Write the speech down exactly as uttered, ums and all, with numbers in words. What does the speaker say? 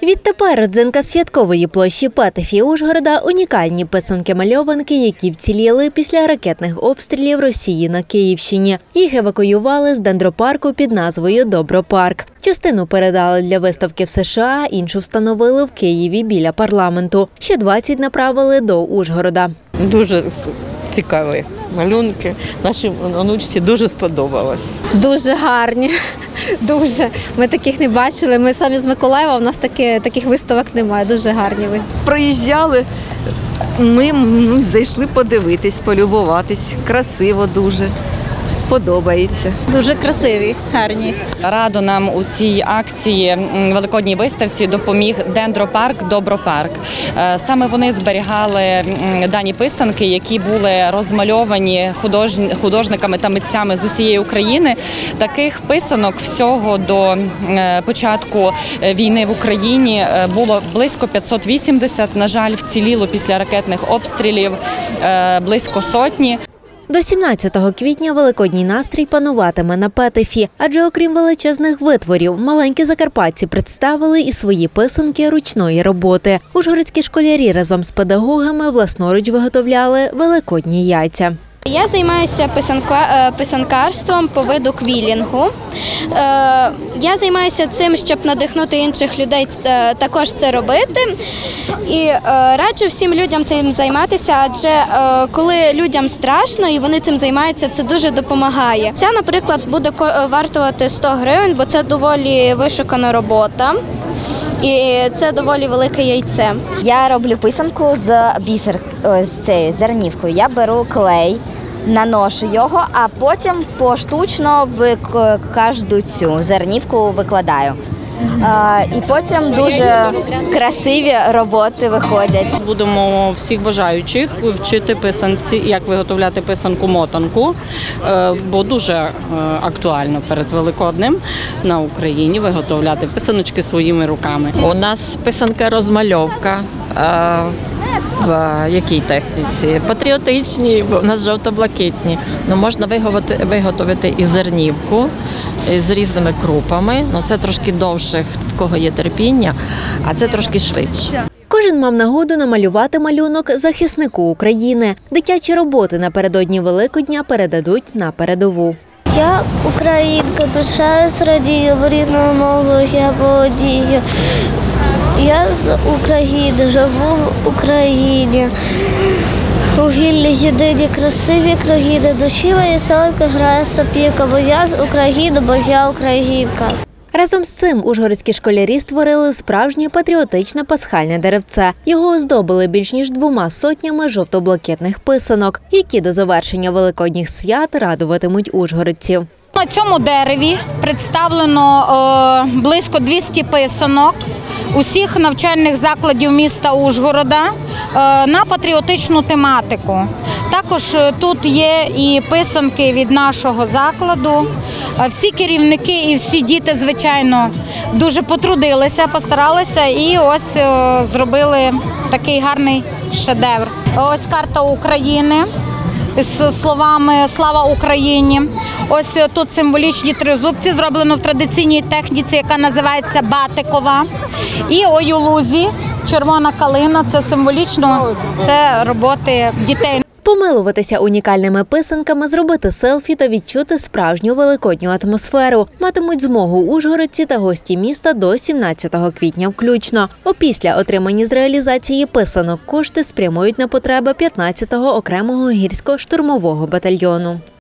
Відтепер родзинка святкової площі Петефі Ужгорода – унікальні писанки-мальованки, які вціліли після ракетних обстрілів Росії на Київщині. Їх евакуювали з дендропарку під назвою «Добропарк». Частину передали для виставки в США, іншу встановили в Києві біля парламенту. Ще двадцять направили до Ужгорода. Дуже цікаві малюнки. Нашій онучці дуже сподобалось. Дуже гарні, дуже. Ми таких не бачили. Ми самі з Миколаєва, у нас таки, таких виставок немає. Дуже гарні ви. Проїжджали, ми ну, зайшли подивитись, полюбуватись. Красиво дуже. Подобається. Дуже красиві, гарні. Радо нам у цій акції великодній виставці допоміг дендропарк «Добропарк». Саме вони зберігали дані писанки, які були розмальовані художниками та митцями з усієї України. Таких писанок всього до початку війни в Україні було близько п'ятсот вісімдесят. На жаль, вціліло після ракетних обстрілів близько сотні. До сімнадцятого квітня великодній настрій пануватиме на Петефі, адже окрім величезних витворів, маленькі закарпатці представили і свої писанки ручної роботи. Ужгородські школярі разом з педагогами власноруч виготовляли великодні яйця. Я займаюся писанкарством по виду квілінгу. Я займаюся цим, щоб надихнути інших людей також це робити. І раджу всім людям цим займатися, адже коли людям страшно і вони цим займаються, це дуже допомагає. Ця, наприклад, буде вартувати сто гривень, бо це доволі вишукана робота. І це доволі велике яйце. Я роблю писанку з бісер, з цією зернівкою. Я беру клей, наношу його, а потім поштучно в кожну цю зернівку викладаю. І потім дуже красиві роботи виходять. Будемо всіх бажаючих вчити писанці, як виготовляти писанку-мотанку, бо дуже актуально перед Великоднем на Україні виготовляти писаночки своїми руками. У нас писанка-розмальовка. В якій техніці? Патріотичні, бо у нас жовто-блакитні. Ну, можна виготовити і зернівку з різними крупами. Ну, це трошки довше, в кого є терпіння, а це трошки швидше. Кожен мав нагоду намалювати малюнок захиснику України. Дитячі роботи напередодні Великодня передадуть на передову. Я українка, пишаюсь, радію, рідною мовою я володію. Я з України, живу в Україні. У вільній, єдиній, красивій країні. Душі моєї селеньки грає сопілка, бо я з України, бо я українка. Разом з цим ужгородські школярі створили справжнє патріотичне пасхальне деревце. Його оздобили більш ніж двома сотнями жовто-блакитних писанок, які до завершення великодніх свят радуватимуть ужгородців. На цьому дереві представлено е, близько двісті писанок усіх навчальних закладів міста Ужгорода е, на патріотичну тематику. Також тут є і писанки від нашого закладу. Всі керівники і всі діти, звичайно, дуже потрудилися, постаралися і ось е, зробили такий гарний шедевр. Ось карта України з словами «Слава Україні». Ось тут символічні тризубці, зроблено в традиційній техніці, яка називається батикова. І ой у лузі, червона калина – це символічно, це роботи дітей. Помилуватися унікальними писанками, зробити селфі та відчути справжню великодню атмосферу матимуть змогу ужгородці та гості міста до сімнадцятого квітня включно. Опісля отримані з реалізації писанок кошти спрямують на потреби п'ятнадцятого окремого гірсько-штурмового батальйону.